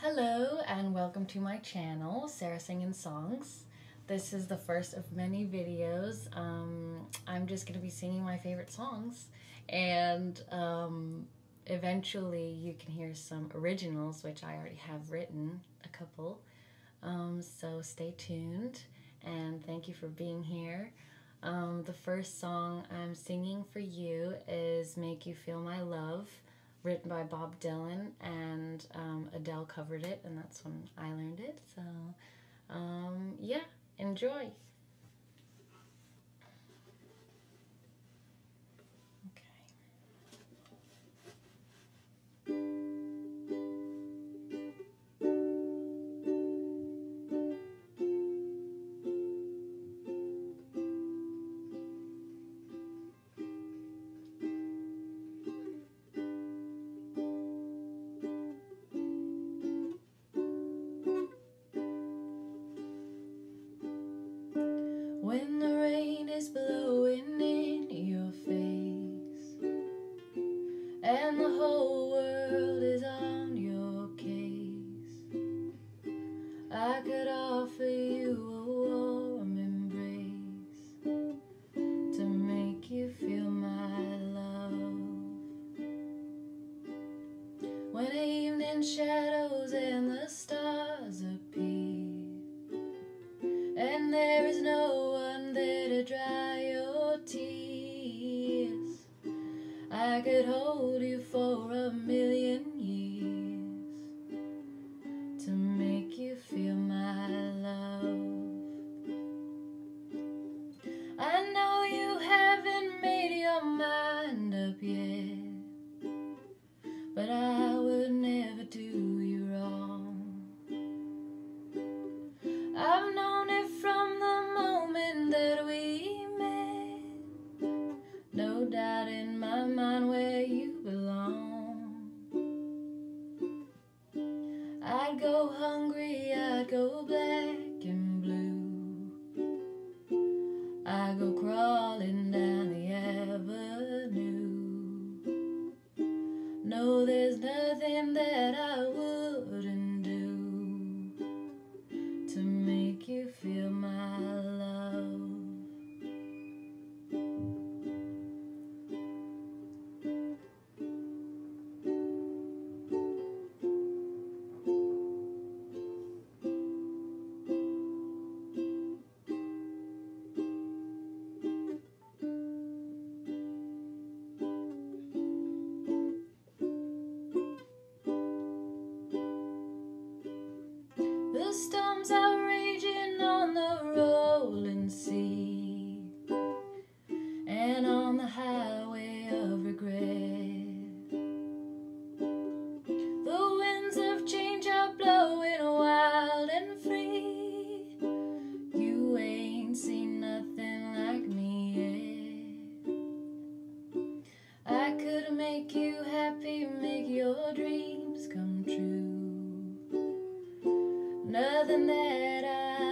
Hello and welcome to my channel, Sarah Singing Songs. This is the first of many videos. I'm just going to be singing my favorite songs, and eventually you can hear some originals, which I already have written a couple. So stay tuned and thank you for being here. The first song I'm singing for you is Make You Feel My Love, written by Bob Dylan, and Adele covered it, and that's when I learned it. So, yeah, enjoy. When the rain is blowing in your face and the whole world is on your case, I could offer you a warm embrace to make you feel my love. When evening shadows and the stars appear and there is no one there to dry your tears, I could hold you for a million years to make you feel my love. I know you haven't made your mind up yet, but I would never do you wrong. I've known it from the moment that we met, no doubt in my mind where you belong. I'd go hungry, I'd go black and blue, I'd go crawling down the avenue. No, there's nothing that I wouldn't do to make you feel my love. The storms are raging on the rolling sea and on the highway of regret. The winds of change are blowing wild and free. You ain't seen nothing like me yet. I could make you happy, make your dreams come true. Nothing that